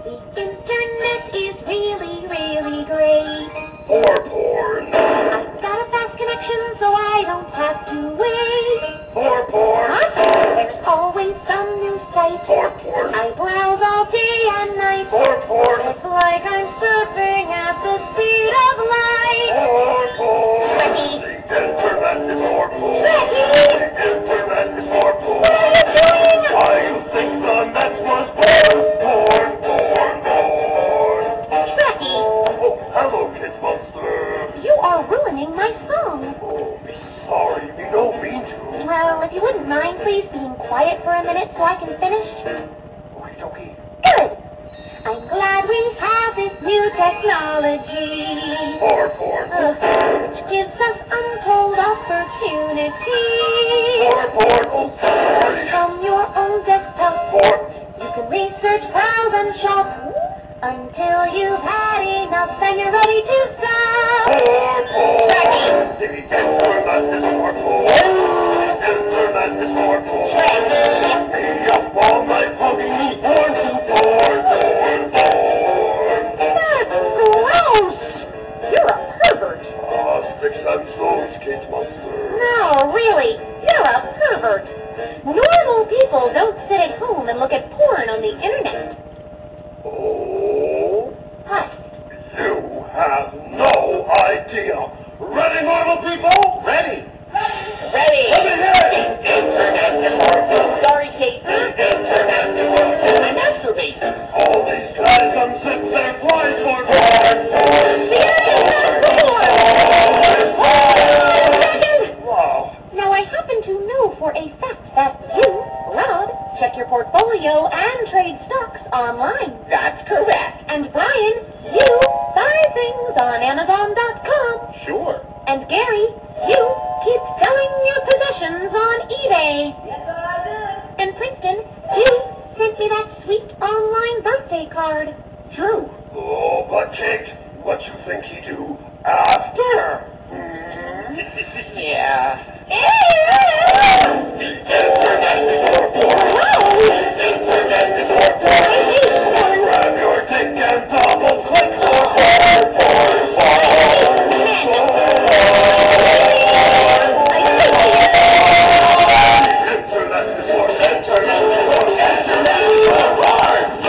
The internet is really, really great. For porn. I've got a fast connection so I don't have to wait. For porn. There's always some new site. For porn. I browse all day and night. For porn. It's like I'm surfing at the speed of light. For porn. Becky. The internet is for porn. Becky. The internet is for porn. What are you doing? Why you think the net was porn? Porn, porn, porn. Becky. Oh, hello, Kid Monster. You are ruining my song. Oh, sorry, we don't mean to. Well, if you wouldn't mind, please being quiet for a minute so I can finish. Okay. Good. I'm glad we have this new technology. For porn. Which gives us untold opportunity. For porn. Oh, sorry. From your own desktop, For you can research, browse, and shop until you've had enough and you're ready to stop. porn. The internet is for porn. The internet is for porn. Stay up all night hugging porn to porn, porn, porn. That's gross. You're a pervert. Sticks and stones, Kid Monster. No, really, you're a pervert. Normal people don't sit at home and look at porn on the internet. Oh, What? you have no idea. Ready, normal people? Ready. Ready. Let me hear it. Internet is for porn. Sorry, Kate. Internet is for porn. I masturbate. All these guys unzip their flies for porn, porn, Wow. Now, I happen to know for a fact that you, Rob, check your portfolio and trade stocks online. That's correct. And Brian, you buy things on Amazon.com. Sure. And Gary, you keep selling your possessions on eBay. Yes, I did. And Princeton, you sent me that sweet online birthday card. True. Oh, but Kate, what you think he do after? Yeah.